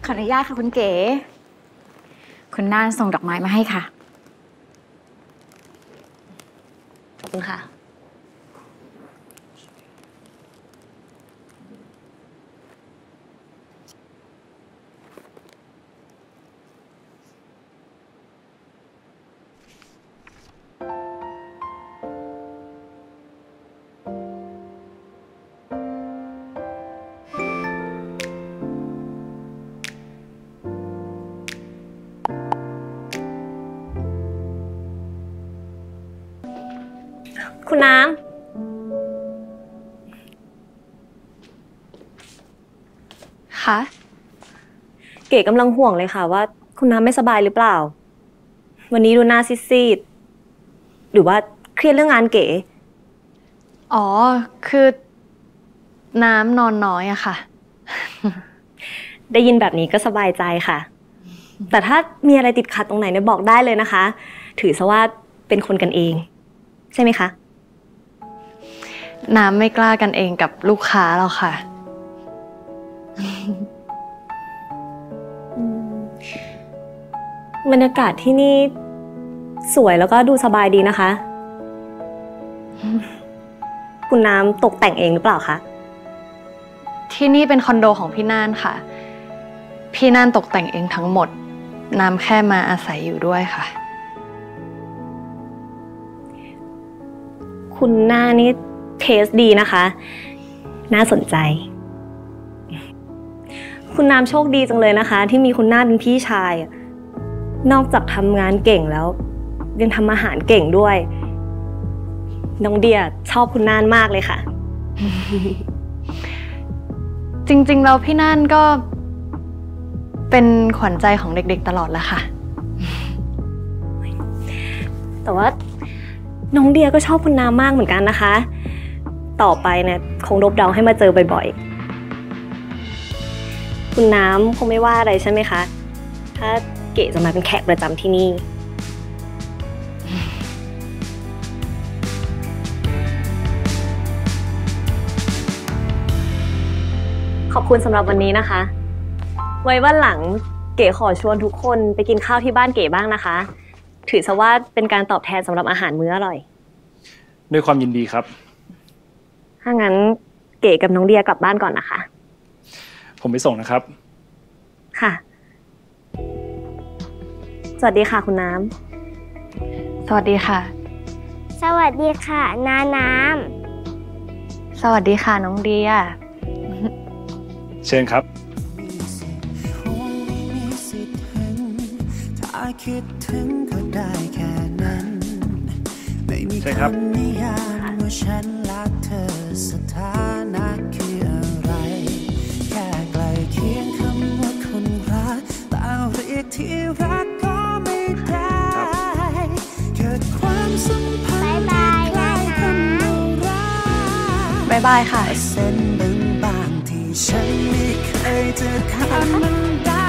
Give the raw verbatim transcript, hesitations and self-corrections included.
ขออนุญาตค่ะคุณเก๋คุณน่านส่งดอกไม้มาให้ค่ะขอบคุณค่ะคุณน้ำคะเก๋กำลังห่วงเลยค่ะว่าคุณน้ำไม่สบายหรือเปล่าวันนี้ดูหน้าซีดๆหรือว่าเครียดเรื่องงานเก๋อ๋อคือน้ำนอนน้อยอะค่ะได้ยินแบบนี้ก็สบายใจค่ะแต่ถ้ามีอะไรติดขัดตรงไหนเนี่ยบอกได้เลยนะคะถือซะว่าเป็นคนกันเองใช่ไหมคะน้ำไม่กล้ากันเองกับลูกค้าหรอกค่ะบรรยากาศที่นี่สวยแล้วก็ดูสบายดีนะคะคุณน้ำตกแต่งเองหรือเปล่าคะที่นี่เป็นคอนโดของพี่น่านค่ะพี่น่านตกแต่งเองทั้งหมดน้ำแค่มาอาศัยอยู่ด้วยค่ะคุณหน้านี่เทสดีนะคะน่าสนใจคุณน้ำโชคดีจังเลยนะคะที่มีคุณหน้าเป็นพี่ชายนอกจากทำงานเก่งแล้วยังทำอาหารเก่งด้วยน้องเดียชอบคุณน่านมากเลยค่ะจริงๆแล้วพี่น่านก็เป็นขวัญใจของเด็กๆตลอดแหละค่ะแต่ว่าน้องเดียก็ชอบคุณน้ำมากเหมือนกันนะคะต่อไปเนี่ยคงรบเร้าให้มาเจอบ่อยๆคุณน้ำคงไม่ว่าอะไรใช่ไหมคะถ้าเก๋จะมาเป็นแขกประจำที่นี่ขอบคุณสำหรับวันนี้นะคะไว้วันหลังเก๋ขอชวนทุกคนไปกินข้าวที่บ้านเก๋บ้างนะคะถือซะว่าเป็นการตอบแทนสำหรับอาหารมื้ออร่อยด้วยความยินดีครับถ้างั้นเก๋กับน้องเดียกลับบ้านก่อนนะคะผมไปส่งนะครับค่ะสวัสดีค่ะคุณน้ำสวัสดีค่ะสวัสดีค่ะน้าน้ำสวัสดีค่ะน้องเดียเชิญครับคิดถึงก็ได้แค่นั้นไม่มีคำนิยามว่าฉันรักเธอสถานะคืออะไรแค่ใกล้เคียงคำว่าคนรักแต่เรียกที่รักก็ไม่ได้เกิดความสัมพันธ์คล้ายกันรักบ๊ายบายค่ะเส้นบางๆที่ฉันไม่เคยจะข้ามมันได้